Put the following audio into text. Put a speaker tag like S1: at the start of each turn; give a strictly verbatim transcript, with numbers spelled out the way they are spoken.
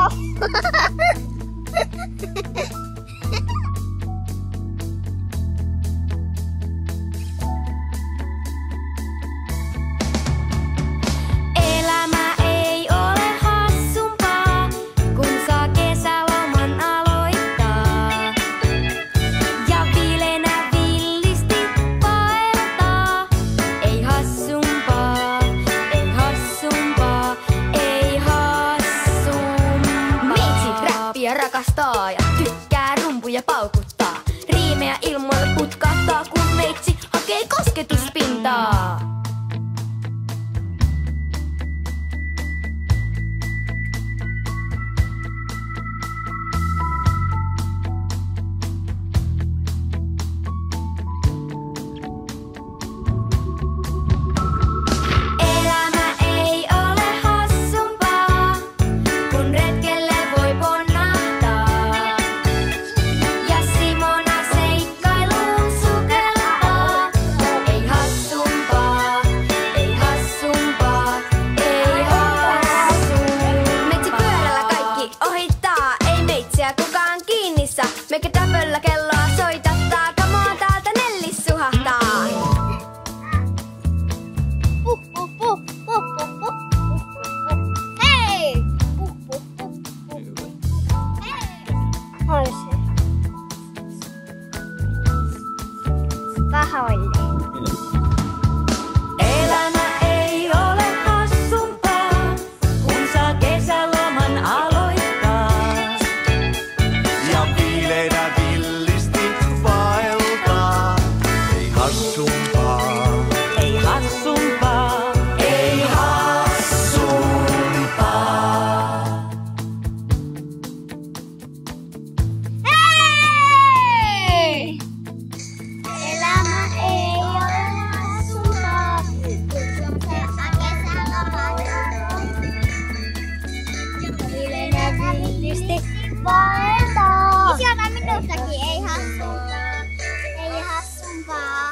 S1: Rakastaa ja tykkää rumpuja paukuttaa. Riimejä ilmoille putkahtaa, kun meitsi hakee kosketuspintaa. Meikä täpöllä kelloa soitattaa, kamoa täältä Nelli suhahtaa.
S2: Puh, puh, puh, puh, puh, puh, puh. Hei! Puh, puh, puh, puh. Hei! On se. Pahoilleen.
S1: Elämä ei ole hassumpaa, kun saa kesäloman aloittaa.
S3: Ja viileänä villisti vaeltaa. Ei hassumpaa.
S1: Ei hassumpaa,
S3: Ei hassumpaa.
S2: Hei! Elämä ei ole hassumpaa, kun saa kesäloman viileänä villisti vaeltaa. Isyana minustakin ei hassumpaa. Ei hassumpaa.